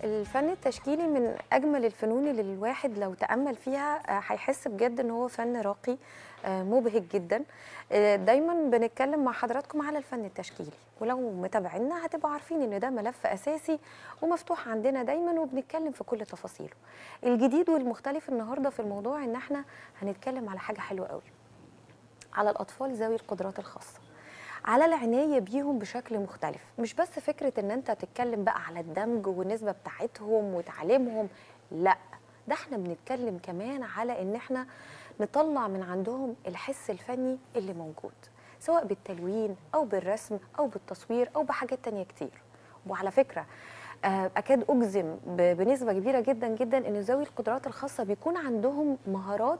الفن التشكيلي من أجمل الفنون اللي الواحد لو تأمل فيها هيحس بجد إن هو فن راقي مبهج جدا. دايما بنتكلم مع حضراتكم على الفن التشكيلي، ولو متابعينا هتبقوا عارفين إن ده ملف أساسي ومفتوح عندنا دايما وبنتكلم في كل تفاصيله. الجديد والمختلف النهارده في الموضوع إن احنا هنتكلم على حاجة حلوة قوي، على الأطفال ذوي القدرات الخاصة، على العناية بيهم بشكل مختلف. مش بس فكرة ان انت تتكلم بقى على الدمج والنسبة بتاعتهم وتعليمهم، لا، ده احنا بنتكلم كمان على ان احنا نطلع من عندهم الحس الفني اللي موجود، سواء بالتلوين او بالرسم او بالتصوير او بحاجات تانية كتير. وعلى فكرة أكاد أجزم بنسبة كبيرة جدا جدا ان ذوي القدرات الخاصة بيكون عندهم مهارات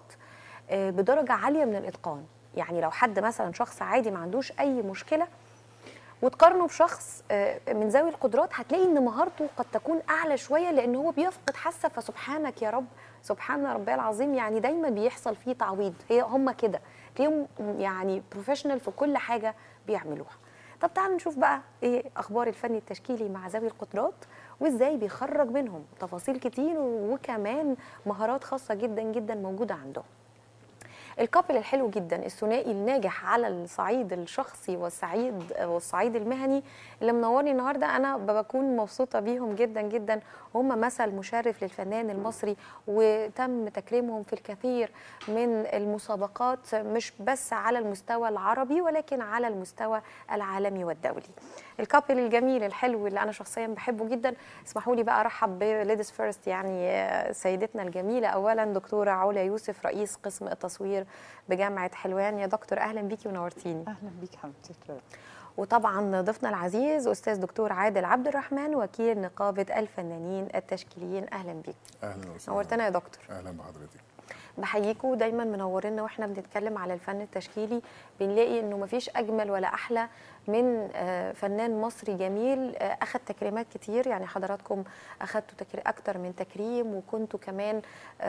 بدرجة عالية من الإتقان. يعني لو حد مثلا شخص عادي ما عندوش أي مشكلة وتقارنه بشخص من ذوي القدرات، هتلاقي ان مهارته قد تكون اعلى شويه، لان هو بيفقد حاسه. فسبحانك يا رب، سبحان ربي العظيم، يعني دايما بيحصل فيه تعويض. هم كده تلاقيهم يعني بروفيشنال في كل حاجه بيعملوها. طب تعالوا نشوف بقى ايه اخبار الفن التشكيلي مع ذوي القدرات، وازاي بيخرج منهم تفاصيل كتير وكمان مهارات خاصه جدا جدا موجوده عندهم. الكابل الحلو جدا، الثنائي الناجح على الصعيد الشخصي والصعيد المهني، اللي منورني النهارده، انا بكون مبسوطه بيهم جدا جدا. هم مثل مشرف للفنان المصري، وتم تكريمهم في الكثير من المسابقات، مش بس على المستوى العربي ولكن على المستوى العالمي والدولي. الكابل الجميل الحلو اللي انا شخصيا بحبه جدا، اسمحوا لي بقى ارحب بليديز فيرست، يعني سيدتنا الجميله. اولا دكتوره علا يوسف، رئيس قسم التصوير بجامعه حلوان. يا دكتور اهلا بيكي ونورتيني. اهلا بيك حبيبتي. وطبعا ضيفنا العزيز استاذ دكتور عادل عبد الرحمن، وكيل نقابه الفنانين التشكيليين. اهلا بيك. اهلا وسهلا. نورتنا يا دكتور. اهلا بحضرتك. بحييكوا دايما منورنا واحنا بنتكلم على الفن التشكيلي. بنلاقي انه مفيش اجمل ولا احلى من فنان مصري جميل اخذ تكريمات كتير. يعني حضراتكم اخذتوا اكتر من تكريم، وكنتوا كمان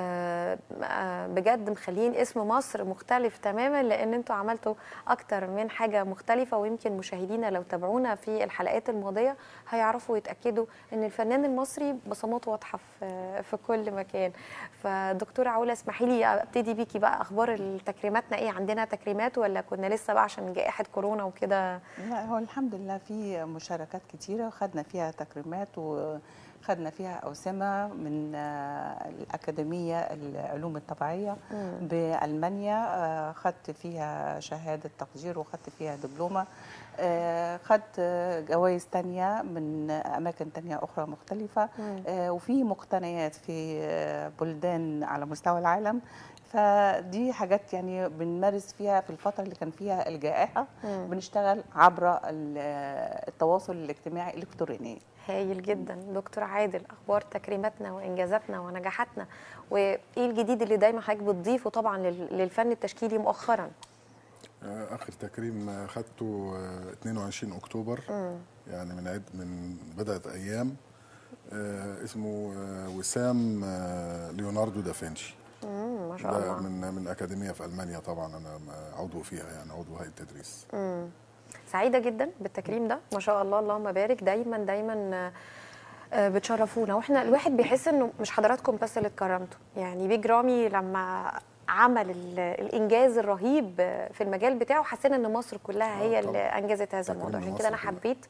بجد مخلين اسم مصر مختلف تماما، لان انتوا عملتوا اكتر من حاجه مختلفه. ويمكن مشاهدينا لو تابعونا في الحلقات الماضيه هيعرفوا ويتاكدوا ان الفنان المصري بصماته واضحه في كل مكان. فدكتوره علا اسمحي لي ابتدي بيكي بقى، اخبار تكريماتنا ايه؟ عندنا تكريمات ولا كنا لسه بقى عشان جائحه كورونا وكده؟ لا، هو الحمد لله في مشاركات كتيره خدنا فيها تكريمات، وخدنا فيها أوسمة من الأكاديمية العلوم الطبيعية بألمانيا، خدت فيها شهادة تقدير وخدت فيها دبلومة. خدت جوائز تانية من أماكن تانية أخرى مختلفة، وفي مقتنيات في بلدان على مستوى العالم. فدي حاجات يعني بنمارس فيها في الفترة اللي كان فيها الجائحة، بنشتغل عبر التواصل الاجتماعي الإلكتروني. هايل جدا. دكتور عادل، اخبار تكريماتنا وانجازاتنا ونجاحاتنا، وايه الجديد اللي دايما حضرتك بتضيفه طبعا للفن التشكيلي مؤخرا؟ اخر تكريم خدته 22 اكتوبر، يعني من بدات ايام. اسمه وسام ليوناردو دافنشي. ما شاء الله. من اكاديميه في المانيا، طبعا انا عضو فيها، يعني عضو هيئه التدريس. سعيده جدا بالتكريم ده، ما شاء الله اللهم بارك. دايما دايما بتشرفونا، واحنا الواحد بيحس انه مش حضراتكم بس اللي اتكرمتوا. يعني بيج رامي لما عمل الانجاز الرهيب في المجال بتاعه، حسينا ان مصر كلها هي اللي انجزت هذا الموضوع. عشان كده انا حبيت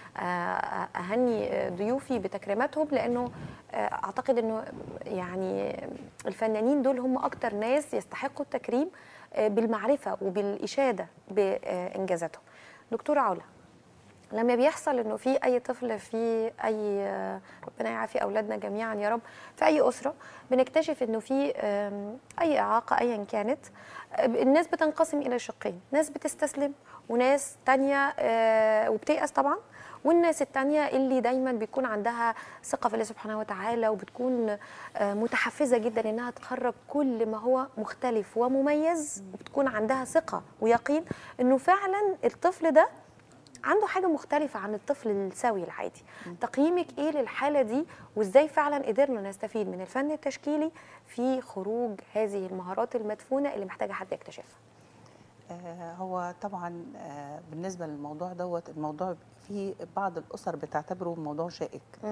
اهني ضيوفي بتكريماتهم، لانه اعتقد انه يعني الفنانين دول هم اكتر ناس يستحقوا التكريم بالمعرفه وبالاشاده بانجازاتهم. دكتوره علا، لما بيحصل انه في اي طفل، في اي ربنا يعافي اولادنا جميعا يا رب، في اي اسره بنكتشف انه في اي اعاقه ايا كانت، الناس بتنقسم الى شقين، ناس بتستسلم وناس تانية وبتيأس طبعا، والناس التانية اللي دايما بيكون عندها ثقة في الله سبحانه وتعالى، وبتكون متحفزة جدا انها تخرج كل ما هو مختلف ومميز، وبتكون عندها ثقة ويقين انه فعلا الطفل ده عنده حاجة مختلفة عن الطفل السوي العادي. تقييمك ايه للحالة دي، وازاي فعلا قدرنا نستفيد من الفن التشكيلي في خروج هذه المهارات المدفونة اللي محتاجة حد يكتشفها؟ هو طبعا بالنسبة للموضوع دوت، الموضوع في بعض الأسر بتعتبره موضوع شائك،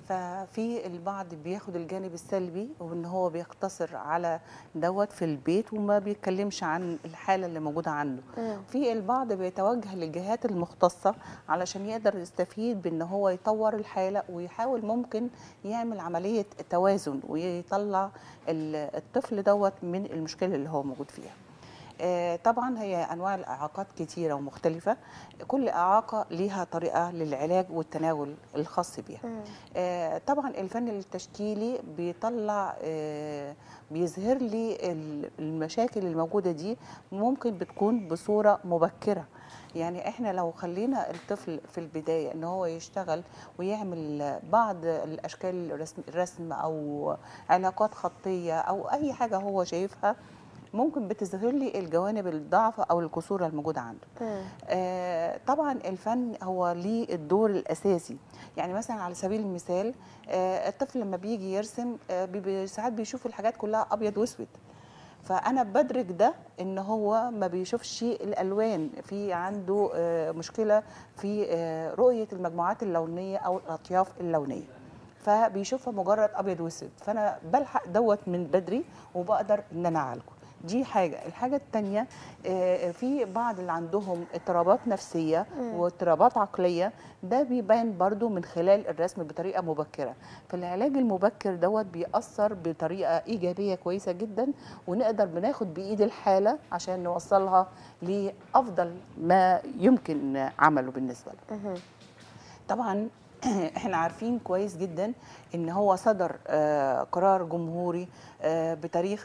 ففي البعض بياخد الجانب السلبي وان هو بيقتصر على دوت في البيت وما بيتكلمش عن الحاله اللي موجوده عنده. في البعض بيتوجه للجهات المختصه علشان يقدر يستفيد بان هو يطور الحاله ويحاول ممكن يعمل عمليه توازن ويطلع الطفل دوت من المشكله اللي هو موجود فيها. طبعا هي انواع الاعاقات كتيره ومختلفه، كل اعاقه ليها طريقه للعلاج والتناول الخاص بيها. طبعا الفن التشكيلي بيطلع بيظهر لي المشاكل الموجوده دي، ممكن بتكون بصوره مبكره. يعني احنا لو خلينا الطفل في البدايه ان هو يشتغل ويعمل بعض الاشكال، الرسم او علاقات خطيه او اي حاجه هو شايفها، ممكن بتظهر لي الجوانب الضعف او الكسوره الموجوده عنده. طبعا الفن هو ليه الدور الاساسي. يعني مثلا على سبيل المثال الطفل لما بيجي يرسم ساعات بيشوف الحاجات كلها ابيض واسود، فانا بدرك ده ان هو ما بيشوفش الالوان، في عنده مشكله في رؤيه المجموعات اللونيه او الاطياف اللونيه، فبيشوفها مجرد ابيض واسود، فانا بلحق دوت من بدري وبقدر ان انا اعالجه. دي حاجه. الحاجه الثانيه في بعض اللي عندهم اضطرابات نفسيه واضطرابات عقليه، ده بيبان برضو من خلال الرسم بطريقه مبكره، فالعلاج المبكر دوت بيأثر بطريقه ايجابيه كويسه جدا، ونقدر بناخد بايد الحاله عشان نوصلها لافضل ما يمكن عمله بالنسبه له. طبعا احنا عارفين كويس جدا ان هو صدر قرار جمهوري بتاريخ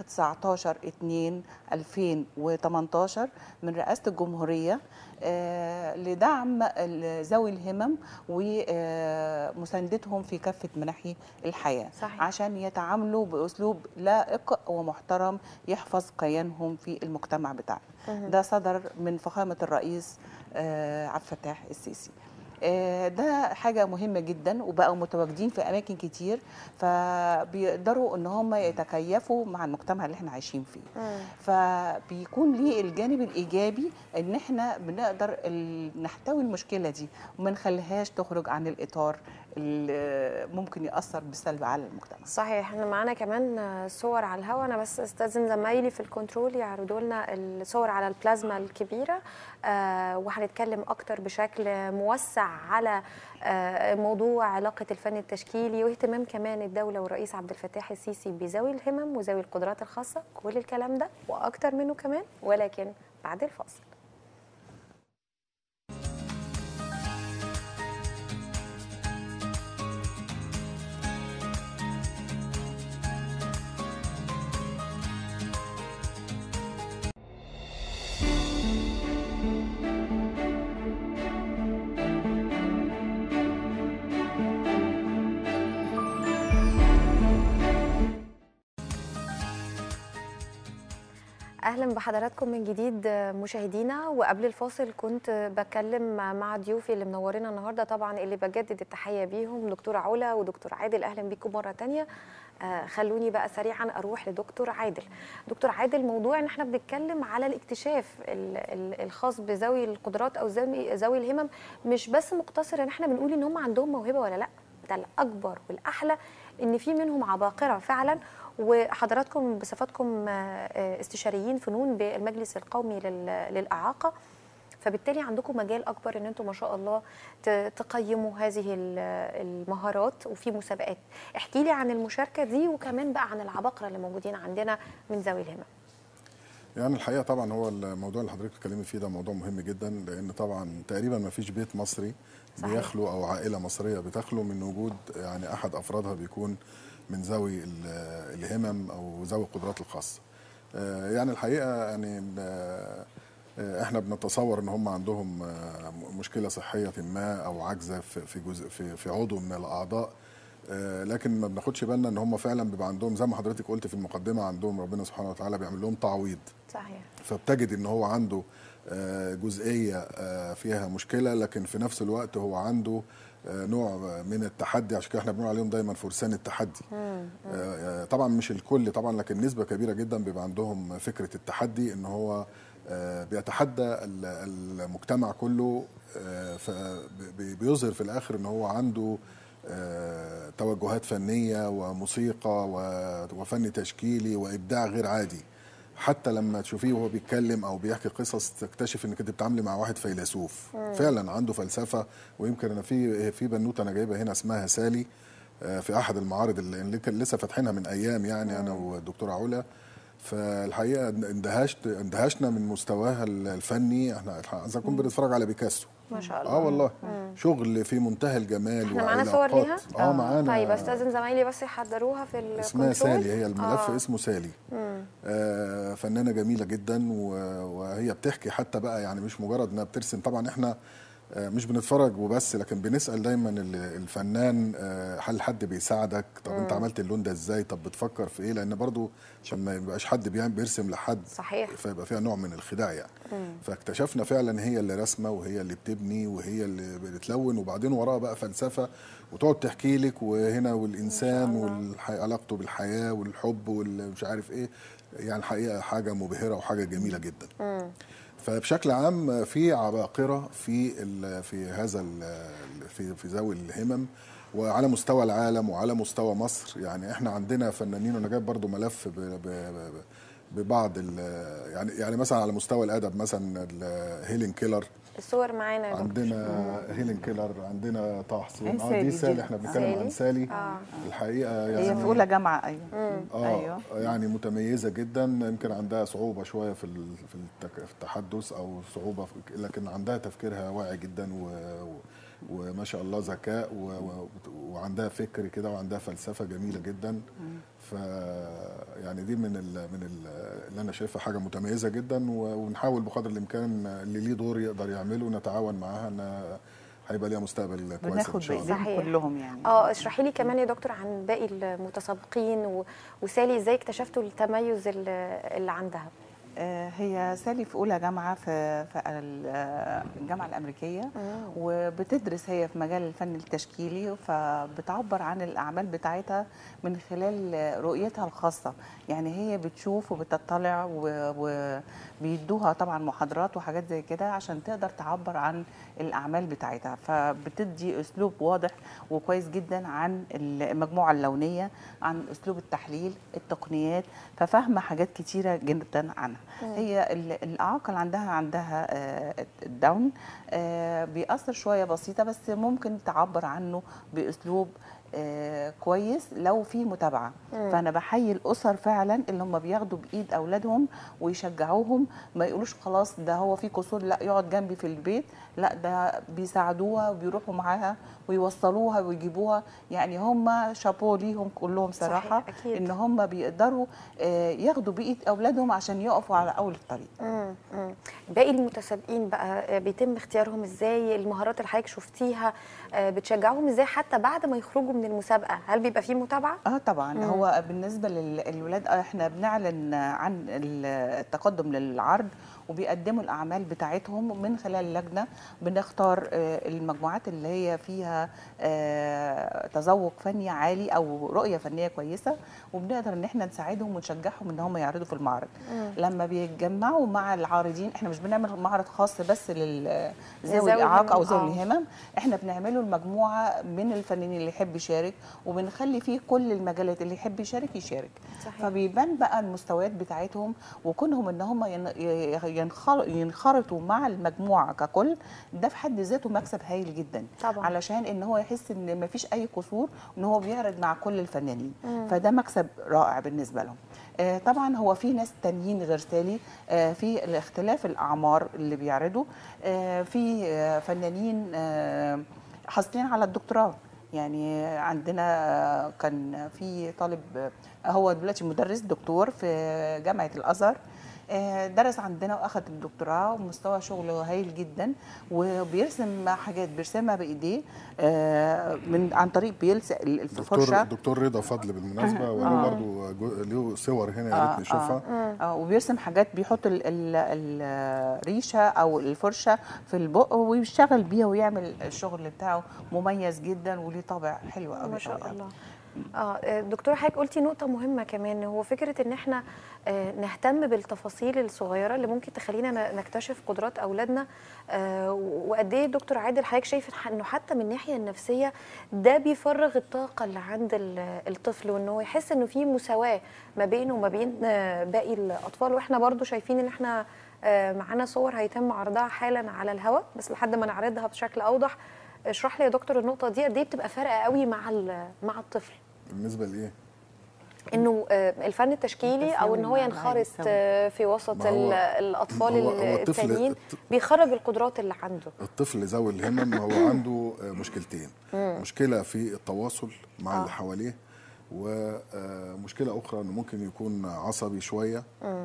19/2/2018 من رئاسة الجمهورية لدعم ذوي الهمم ومساندتهم في كافة مناحي الحياة. صحيح. عشان يتعاملوا بأسلوب لائق ومحترم يحفظ كيانهم في المجتمع بتاعنا. ده صدر من فخامة الرئيس عبد الفتاح السيسي. ده حاجة مهمة جدا، وبقوا متواجدين في أماكن كتير، فبيقدروا إن هم يتكيفوا مع المجتمع اللي احنا عايشين فيه. فبيكون ليه الجانب الإيجابي إن احنا بنقدر نحتوي المشكلة دي وما نخليهاش تخرج عن الإطار اللي ممكن يأثر بالسلب على المجتمع. صحيح. احنا معانا كمان صور على الهواء، أنا بس استاذن زمايلي في الكنترول يعرضوا لنا الصور على البلازما الكبيرة، وهنتكلم أكتر بشكل موسع على موضوع علاقة الفن التشكيلي واهتمام كمان الدولة والرئيس عبد الفتاح السيسي بذوي الهمم وذوي القدرات الخاصة. كل الكلام ده وأكتر منه كمان، ولكن بعد الفاصل. اهلا بحضراتكم من جديد مشاهدينا. وقبل الفاصل كنت بتكلم مع ضيوفي اللي منورينا النهارده، طبعا اللي بجدد التحيه بيهم دكتور علا ودكتور عادل. اهلا بيكم مره ثانيه. خلوني بقى سريعا اروح لدكتور عادل. دكتور عادل، موضوع ان احنا بنتكلم على الاكتشاف الخاص بذوي القدرات او ذوي الهمم، مش بس مقتصر ان احنا بنقول ان هم عندهم موهبه ولا لا، ده الاكبر والاحلى ان في منهم عباقره فعلا. وحضراتكم بصفتكم استشاريين فنون بالمجلس القومي للإعاقة، فبالتالي عندكم مجال أكبر إن أنتم ما شاء الله تقيموا هذه المهارات وفي مسابقات. احكي لي عن المشاركة دي، وكمان بقى عن العباقرة اللي موجودين عندنا من ذوي الهمم. يعني الحقيقة طبعا هو الموضوع اللي حضرتك بتتكلمي فيه ده موضوع مهم جدا، لأن طبعا تقريبا ما فيش بيت مصري بيخلو أو عائلة مصرية بتخلو من وجود يعني أحد أفرادها بيكون من ذوي الهمم او ذوي القدرات الخاصه. يعني الحقيقه يعني احنا بنتصور ان هم عندهم مشكله صحيه ما او عجزه في جزء في عضو من الاعضاء، لكن ما بناخدش بالنا ان هم فعلا بيبقى عندهم زي ما حضرتك قلت في المقدمه، عندهم ربنا سبحانه وتعالى بيعمل لهم تعويض. صحيح. فبتجد ان هو عنده جزئيه فيها مشكله، لكن في نفس الوقت هو عنده نوع من التحدي، عشان كده احنا بنقول عليهم دايما فرسان التحدي. طبعا مش الكل طبعا، لكن نسبه كبيره جدا بيبقى عندهم فكره التحدي، ان هو بيتحدى المجتمع كله، بيظهر في الاخر ان هو عنده توجهات فنيه وموسيقى وفن تشكيلي وابداع غير عادي. حتى لما تشوفيه وهو بيتكلم او بيحكي قصص تكتشف انك انت بتتعاملي مع واحد فيلسوف فعلا عنده فلسفه. ويمكن انا في بنوته انا جايبها هنا اسمها سالي، في احد المعارض اللي كان لسه فاتحينها من ايام يعني انا والدكتوره علا. فالحقيقه اندهشنا من مستواها الفني. احنا زي كنا بنتفرج على بيكاسو ما شاء الله. والله شغل في منتهى الجمال. احنا معانا صور ليها؟ معانا. طيب استاذن زمايلي بس يحضروها في الكنترول. اسمها سالي، هي الملف اسمه سالي. فنانه جميله جدا وهي بتحكي حتى بقى، يعني مش مجرد انها بترسم. طبعا احنا مش بنتفرج وبس، لكن بنسال دايما الفنان هل حد بيساعدك؟ طب انت عملت اللون ده ازاي؟ طب بتفكر في ايه؟ لان برضو عشان ما يبقاش حد بيرسم لحد صحيح فيبقى فيها نوع من الخداع يعني. فاكتشفنا فعلا هي اللي رسمه وهي اللي بتبني وهي اللي بتلون، وبعدين وراها بقى فلسفه وتقعد تحكي لك. وهنا والانسان وعلاقته بالحياه والحب والمش عارف ايه. يعني الحقيقه حاجه مبهره وحاجه جميله جدا. فبشكل عام في عباقرة في هذا في ذوي الهمم، وعلى مستوى العالم وعلى مستوى مصر. يعني احنا عندنا فنانين، وانا جايب برضو ملف ببعض يعني مثلا على مستوى الادب مثلا هيلين كيلر. الصور معانا يا دكتور. عندنا هيلين كيلر، عندنا طه حسين. دي سالي، احنا بنتكلم عن سالي. الحقيقه يعني هي في اولى جامعه. ايوه يعني متميزه جدا. يمكن عندها صعوبه شويه في التحدث او صعوبه لكن عندها تفكيرها واعي جدا وما شاء الله ذكاء وعندها فكر كده وعندها فلسفه جميله جدا. ف يعني دي من اللي انا شايفها حاجه متميزه جدا، ونحاول بقدر الامكان اللي ليه دور يقدر يعمله نتعاون معاها ان هيبقى ليها مستقبل كويس ان شاء الله. كلهم يعني. اشرحي لي كمان يا دكتور عن باقي المتسابقين وسالي ازاي اكتشفتوا التميز اللي عندها. هي سالي في اولى جامعه في الجامعه الامريكيه، وبتدرس هي في مجال الفن التشكيلي، فبتعبر عن الاعمال بتاعتها من خلال رؤيتها الخاصه. يعني هي بتشوف وبتطلع وبيدوها طبعا محاضرات وحاجات زي كده عشان تقدر تعبر عن الاعمال بتاعتها. فبتدي اسلوب واضح وكويس جدا عن المجموعه اللونيه، عن اسلوب التحليل، التقنيات، ففاهمه حاجات كتيره جدا عنها. هي الاعاقه اللي عندها الداون بيأثر شويه بسيطه، بس ممكن تعبر عنه باسلوب كويس لو في متابعه. فانا بحيي الاسر فعلا اللي هم بياخدوا بايد اولادهم ويشجعوهم، ما يقولوش خلاص ده هو في قصور، لا يقعد جنبي في البيت، لا ده بيساعدوها وبيروحوا معاها ويوصلوها ويجيبوها. يعني هم شابو ليهم كلهم صراحه ان هم بيقدروا ياخدوا بايد اولادهم عشان يقفوا على اول الطريق. باقي المتسابقين بقى بيتم اختيارهم ازاي؟ المهارات اللي حضرتك شفتيها بتشجعوهم ازاي حتى بعد ما يخرجوا من المسابقه؟ هل بيبقى فيه متابعه؟ طبعا. هو بالنسبه للولاد احنا بنعلن عن التقدم للعرض وبيقدموا الاعمال بتاعتهم من خلال لجنه. بنختار المجموعات اللي هي فيها تذوق فني عالي او رؤيه فنيه كويسه، وبنقدر ان احنا نساعدهم ونشجعهم ان هم يعرضوا في المعرض. لما بيتجمعوا مع العارضين، احنا مش بنعمل معرض خاص بس لذوي الاعاقه او ذوي الهمم، احنا بنعمله المجموعه من الفنانين اللي يحب يشارك، وبنخلي فيه كل المجالات اللي يحب يشارك يشارك. صحيح. فبيبان بقى المستويات بتاعتهم، وكونهم ان هم ينخرطوا مع المجموعه ككل، ده في حد ذاته مكسب هايل جدا طبعا. علشان ان هو يحس ان مفيش اي قصور، ان هو بيعرض مع كل الفنانين. فده مكسب رائع بالنسبه لهم. طبعا هو في ناس تانيين غير سالي، في اختلاف الاعمار اللي بيعرضوا، في فنانين حاصلين على الدكتوراه. يعني عندنا كان في طالب هو دلوقتي مدرس دكتور في جامعه الازهر، درس عندنا واخد الدكتوراه، ومستوى شغله هايل جدا، وبيرسم حاجات بيرسمها بايديه عن طريق بيلصق الفرشه. دكتور رضا فضل بالمناسبه، وانا برضو له صور هنا يا ريت نشوفها. وبيرسم حاجات، بيحط الريشه او الفرشه في البق ويشتغل بيها ويعمل الشغل بتاعه مميز جدا وليه طابع حلو قوي ما شاء الله. دكتوره حضرتك قلتي نقطه مهمه كمان، هو فكره ان احنا نهتم بالتفاصيل الصغيره اللي ممكن تخلينا نكتشف قدرات اولادنا. وقد ايه دكتور عادل حضرتك شايف انه حتى من الناحيه النفسيه ده بيفرغ الطاقه اللي عند الطفل، وان هو يحس انه في مساواه ما بينه وما بين باقي الاطفال. واحنا برضو شايفين ان احنا معانا صور هيتم عرضها حالا على الهواء، بس لحد ما نعرضها بشكل اوضح اشرح لي يا دكتور النقطه دي قد ايه بتبقى فارقه قوي مع الطفل بالنسبه لايه؟ انه الفن التشكيلي او ان هو ينخرط في وسط الاطفال التانيين بيخرج القدرات اللي عنده. الطفل ذوي الهمم هو عنده مشكلتين، مشكله في التواصل مع اللي حواليه، ومشكله اخرى انه ممكن يكون عصبي شويه.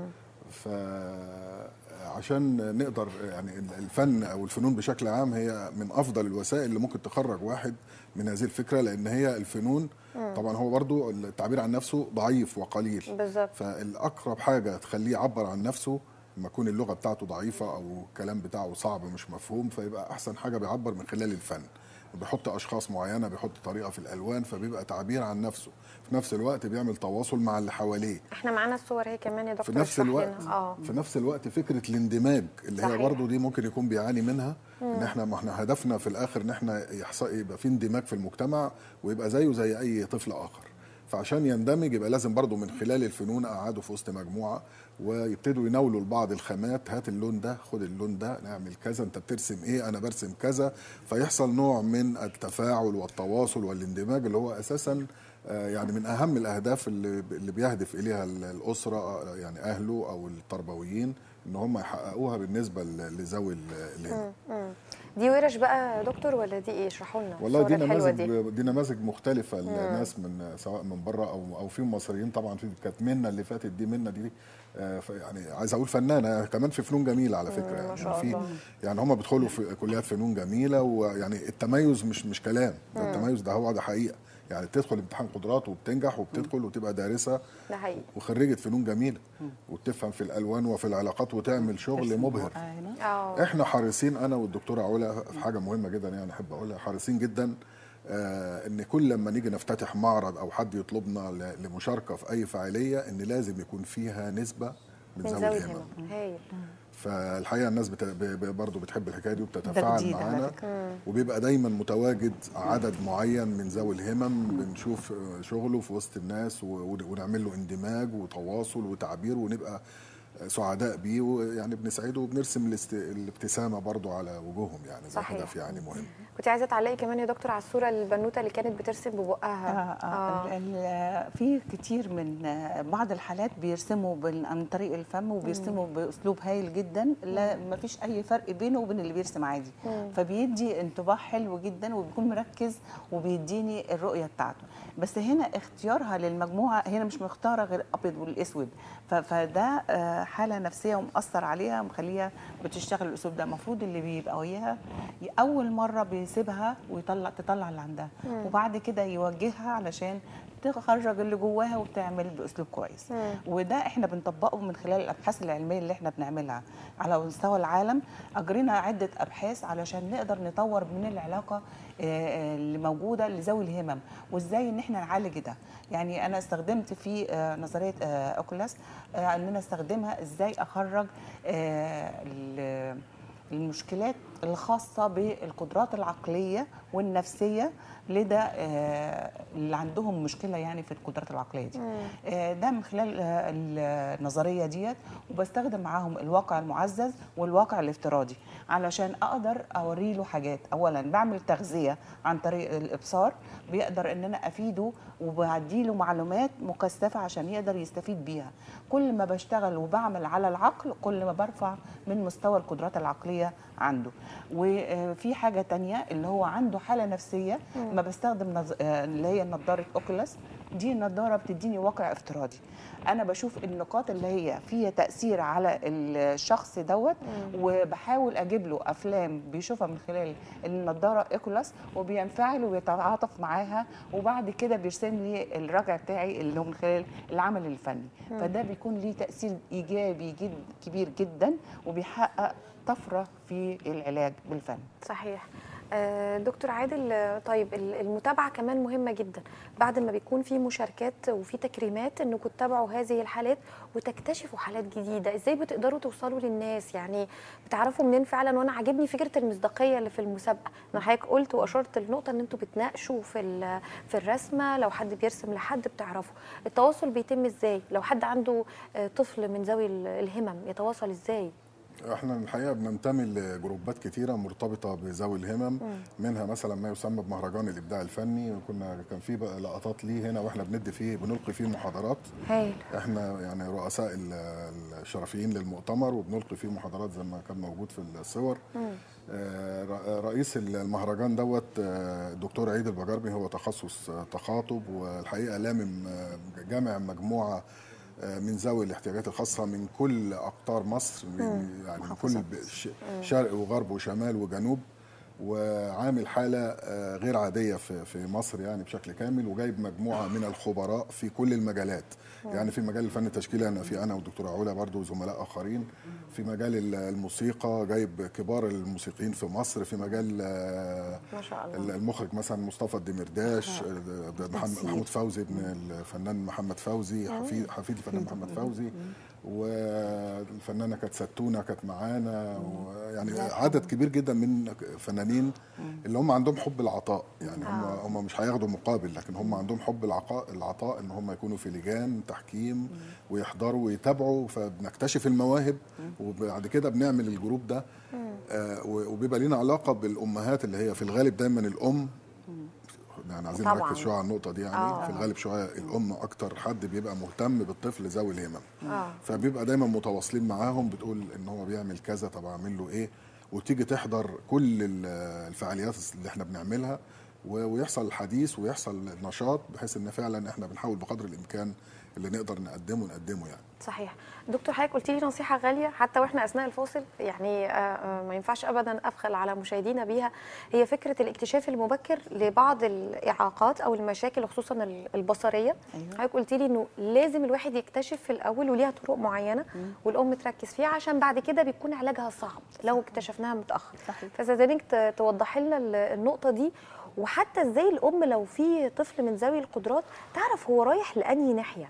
فعشان نقدر يعني الفن او الفنون بشكل عام هي من افضل الوسائل اللي ممكن تخرج واحد من هذه الفكره، لان هي الفنون طبعا هو برضو التعبير عن نفسه ضعيف وقليل بالظبط. فالاقرب حاجه تخليه يعبر عن نفسه لما يكون اللغه بتاعته ضعيفه او الكلام بتاعه صعب مش مفهوم، فيبقى احسن حاجه بيعبر من خلال الفن. بيحط اشخاص معينه، بيحط طريقه في الالوان، فبيبقى تعبير عن نفسه، في نفس الوقت بيعمل تواصل مع اللي حواليه. احنا معانا الصور هي كمان يا دكتور. في نفس الوقت فكره الاندماج اللي صحيح. هي برضه دي ممكن يكون بيعاني منها. ان احنا ما احنا هدفنا في الاخر ان احنا يبقى في اندماج في المجتمع ويبقى زيه زي اي طفل اخر. فعشان يندمج يبقى لازم برضه من خلال الفنون اقعده في وسط مجموعه ويبتدوا يناولوا لبعض الخامات، هات اللون ده، خد اللون ده، نعمل كذا، انت بترسم ايه، انا برسم كذا، فيحصل نوع من التفاعل والتواصل والاندماج اللي هو اساسا يعني من اهم الاهداف اللي بيهدف اليها الاسره، يعني اهله او التربويين، ان هم يحققوها بالنسبه لذوي الهمم. دي ورش بقى يا دكتور ولا دي ايه؟ اشرحوا لنا. والله دي نماذج مختلفه لناس من سواء من بره او في مصريين طبعا. في كانت منا اللي فاتت دي، منا دي يعني عايز اقول فنانه كمان في فنون جميله على فكره. يعني ما شاء الله. يعني هم بيدخلوا في كليات فنون جميله، ويعني التميز مش كلام، التميز ده هو ده حقيقه. يعني تدخل امتحان قدرات وبتنجح وبتدخل وتبقى دارسه ده حقيقي وخريجه فنون جميله وتفهم في الالوان وفي العلاقات وتعمل شغل مبهر. احنا حريصين انا والدكتوره علا في حاجه مهمه جدا، يعني احب اقولها، حريصين جدا ان كل لما نيجي نفتتح معرض او حد يطلبنا لمشاركه في اي فعاليه ان لازم يكون فيها نسبه من ذوي الهمم. هايل. فالحقيقه الناس برضه بتحب الحكايه دي وبتتفاعل معانا، وبيبقى دايما متواجد عدد معين من ذوي الهمم بنشوف شغله في وسط الناس ونعمل له اندماج وتواصل وتعبير ونبقى سعداء بيه، ويعني بنسعده وبنرسم الابتسامه برضو على وجوههم. يعني ده هدف يعني مهم. كنت عايزه تعلقي كمان يا دكتور على الصوره البنوته اللي كانت بترسم ببقها. في كتير من بعض الحالات بيرسموا عن طريق الفم وبيرسموا باسلوب هايل جدا، لا ما فيش اي فرق بينه وبين اللي بيرسم عادي. فبيدي انطباع حلو جدا وبيكون مركز وبيديني الرؤيه بتاعته. بس هنا اختيارها للمجموعه هنا مش مختاره غير الابيض والاسود، فده حاله نفسيه ومأثر عليها ومخليها بتشتغل الاسلوب ده. المفروض اللي بيبقى وياها اول مره بيسيبها تطلع اللي عندها، وبعد كده يوجهها علشان تخرج اللي جواها وتعمل باسلوب كويس. وده احنا بنطبقه من خلال الابحاث العلميه اللي احنا بنعملها على مستوى العالم. اجرينا عده ابحاث علشان نقدر نطور من العلاقه اللي موجوده لذوي الهمم وازاي ان احنا نعالج ده. يعني انا استخدمت في نظريه اوكولاس ان انا استخدمها ازاي اخرج المشكلات الخاصة بالقدرات العقلية والنفسية لدى اللي عندهم مشكلة يعني في القدرات العقلية دي. ده من خلال النظرية ديت، وبستخدم معاهم الواقع المعزز والواقع الافتراضي علشان أقدر أوري له حاجات. أولا بعمل تغذية عن طريق الإبصار، بيقدر إن أنا أفيده وبعديله معلومات مكثفة عشان يقدر يستفيد بيها. كل ما بشتغل وبعمل على العقل كل ما برفع من مستوى القدرات العقلية عنده. وفي حاجة تانية اللي هو عنده حالة نفسية، ما بستخدم اللي هي نظارة اوكولاس. دي النظارة بتديني واقع افتراضي، انا بشوف النقاط اللي هي فيها تأثير على الشخص دوت، وبحاول اجيب له افلام بيشوفها من خلال النظارة اوكولاس وبينفعل وبيتعاطف معاها، وبعد كده بيرسم لي الراجع بتاعي اللي هو من خلال العمل الفني. فده بيكون ليه تأثير ايجابي كبير جدا وبيحقق طفرة في العلاج بالفن. صحيح. دكتور عادل، طيب المتابعه كمان مهمه جدا بعد ما بيكون في مشاركات وفي تكريمات، انكم تتابعوا هذه الحالات وتكتشفوا حالات جديده. ازاي بتقدروا توصلوا للناس؟ يعني بتعرفوا منين فعلا؟ وانا عاجبني فكره المصداقيه اللي في المسابقه، انا حضرتك قلت واشرت للنقطه ان انتوا بتناقشوا في الرسمه، لو حد بيرسم لحد بتعرفوا التواصل بيتم ازاي. لو حد عنده طفل من ذوي الهمم يتواصل ازاي؟ احنا الحقيقه بننتمي لجروبات كتيره مرتبطه بذوي الهمم، منها مثلا ما يسمى بمهرجان الابداع الفني. كان في لقطات ليه هنا واحنا بنلقي فيه محاضرات. هايل. احنا يعني رؤساء الشرفيين للمؤتمر، وبنلقي فيه محاضرات زي ما كان موجود في الصور. رئيس المهرجان دوت الدكتور عيد البجربي، هو تخصص تخاطب، والحقيقه لامم جامع مجموعه من ذوي الاحتياجات الخاصة من كل أقطار مصر، يعني من كل شرق وغرب وشمال وجنوب، وعامل حالة غير عادية في مصر يعني بشكل كامل، وجايب مجموعة من الخبراء في كل المجالات. يعني في مجال الفن التشكيلي أنا والدكتورة علا برضو وزملاء آخرين. في مجال الموسيقى جايب كبار الموسيقيين في مصر. في مجال ما شاء الله المخرج مثلا مصطفى الدمرداش، محمود فوزي ابن الفنان محمد فوزي، حفيد الفنان محمد فوزي، والفنانه كانت ستونه كانت معانا، ويعني عدد كبير جدا من فنانين اللي هم عندهم حب العطاء. يعني هم مش هياخدوا مقابل، لكن هم عندهم حب العطاء، ان هم يكونوا في لجان تحكيم ويحضروا ويتابعوا، فبنكتشف المواهب، وبعد كده بنعمل الجروب ده. وبيبقى لنا علاقه بالامهات اللي هي في الغالب دايما الام، يعني عايزين نركز شويه على النقطه دي. يعني في الغالب شويه الام اكتر حد بيبقى مهتم بالطفل ذوي الهمم، فبيبقى دايما متواصلين معاهم، بتقول ان هو بيعمل كذا، طب اعمل له ايه، وتيجي تحضر كل الفعاليات اللي احنا بنعملها، ويحصل الحديث ويحصل النشاط، بحيث ان فعلا احنا بنحاول بقدر الامكان اللي نقدر نقدمه يعني. صحيح. دكتور حضرتك قلت لي نصيحه غاليه حتى واحنا اثناء الفاصل، يعني ما ينفعش ابدا ابخل على مشاهدينا بيها، هي فكره الاكتشاف المبكر لبعض الاعاقات او المشاكل خصوصا البصريه. حضرتك قلت لي انه لازم الواحد يكتشف في الاول، وليها طرق معينه والام تركز فيها، عشان بعد كده بيكون علاجها صعب لو اكتشفناها متاخر. فاستاذنك توضحي لنا النقطه دي، وحتى ازاي الام لو في طفل من ذوي القدرات تعرف هو رايح لانهي ناحيه.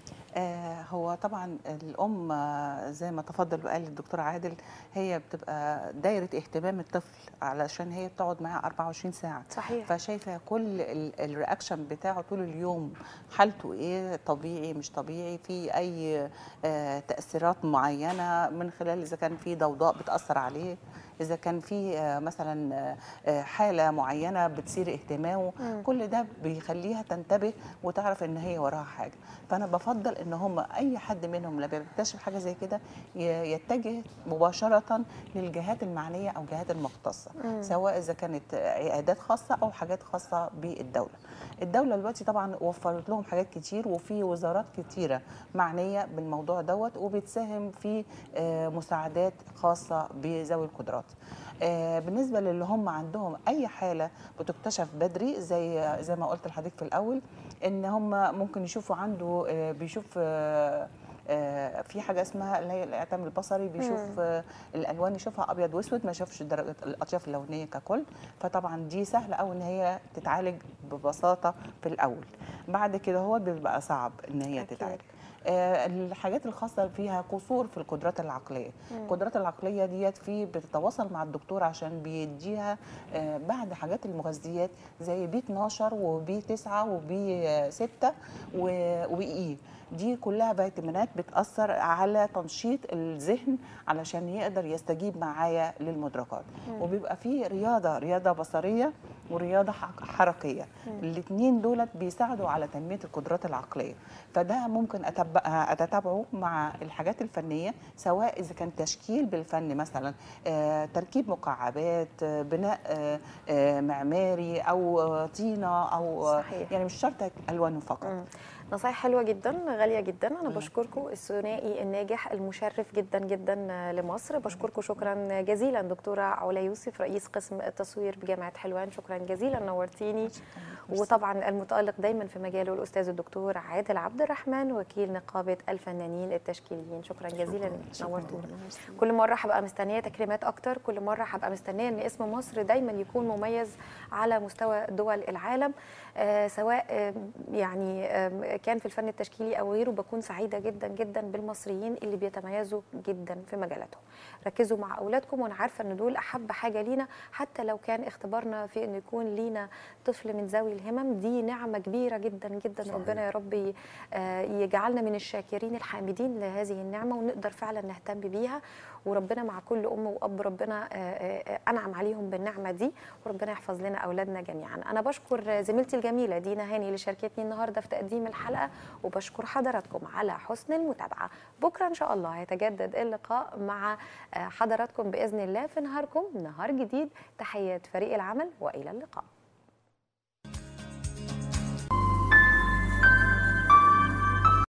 هو طبعا الام زي ما تفضل وقال الدكتور عادل، هي بتبقى دايره اهتمام الطفل، علشان هي بتقعد معاه 24 ساعه. صحيح. فشايفه كل الرياكشن بتاعه طول اليوم، حالته ايه، طبيعي مش طبيعي، في اي تاثيرات معينه من خلال اذا كان في ضوضاء بتاثر عليه، اذا كان في مثلا حاله معينه بتثير اهتمامه. كل ده بيخليها تنتبه وتعرف ان هي وراها حاجه. فانا بفضل ان هم اي حد منهم لما بيكتشف حاجه زي كده يتجه مباشره للجهات المعنيه او الجهات المختصه، سواء اذا كانت عيادات خاصه او حاجات خاصه بالدوله. الدوله دلوقتي طبعا وفرت لهم حاجات كتير، وفي وزارات كتيره معنيه بالموضوع دوت، وبتساهم في مساعدات خاصه بذوي القدرات. بالنسبه للي هم عندهم اي حاله بتكتشف بدري، زي ما قلت لحضرتك في الاول، ان هم ممكن يشوفوا عنده بيشوف في حاجه اسمها اللي هي الاعتماد البصري، بيشوف الالوان يشوفها ابيض واسود، ما يشوفش الاطياف اللونيه ككل. فطبعا دي سهله قوي ان هي تتعالج ببساطه في الاول. بعد كده هو بيبقى صعب ان هي تتعالج. الحاجات الخاصه فيها قصور في القدرات العقليه. القدرات العقليه ديت بتتواصل مع الدكتور عشان بيديها بعد حاجات المغذيات زي بي 12 وبي 9 وبي 6 وإي. دي كلها فيتامينات بتأثر على تنشيط الذهن علشان يقدر يستجيب معايا للمدرجات. وبيبقى فيه رياضة بصرية ورياضة حركية. الاثنين دولت بيساعدوا على تنمية القدرات العقلية. فده ممكن أتتابعه مع الحاجات الفنية، سواء إذا كان تشكيل بالفن مثلا، تركيب مكعبات، بناء معماري أو طينة، أو صحيح. يعني مش شرط ألوان فقط. نصايح حلوه جدا، غاليه جدا. انا بشكركم، الثنائي الناجح المشرف جدا جدا لمصر. بشكركم شكرا جزيلا دكتوره علا يوسف، رئيس قسم التصوير بجامعه حلوان. شكرا شكرا جزيلا، نورتيني. وطبعا المتألق دايما في مجاله الأستاذ الدكتور عادل عبد الرحمن، وكيل نقابة الفنانين التشكيليين. شكرا جزيلا، نورتونا. كل مرة هبقى مستنية تكريمات أكتر، كل مرة هبقى مستنية إن اسم مصر دايما يكون مميز على مستوى دول العالم، سواء يعني كان في الفن التشكيلي أو غيره. بكون سعيدة جدا جدا بالمصريين اللي بيتميزوا جدا في مجالاتهم. ركزوا مع أولادكم، وأنا عارفة إن دول أحب حاجة لينا، حتى لو كان اختبارنا في إن يكون لينا طفل من ذوي الهمم. دي نعمة كبيرة جدا جدا. صحيح. ربنا يا رب يجعلنا من الشاكرين الحامدين لهذه النعمة، ونقدر فعلا نهتم بيها. وربنا مع كل أم وأب، ربنا أنعم عليهم بالنعمة دي، وربنا يحفظ لنا أولادنا جميعا. أنا بشكر زميلتي الجميلة دينا هاني اللي شاركتني النهاردة في تقديم الحلقة، وبشكر حضراتكم على حسن المتابعة. بكرة إن شاء الله هيتجدد اللقاء مع حضراتكم بإذن الله في نهاركم، نهار جديد. تحيات فريق العمل وإلى اللقاء.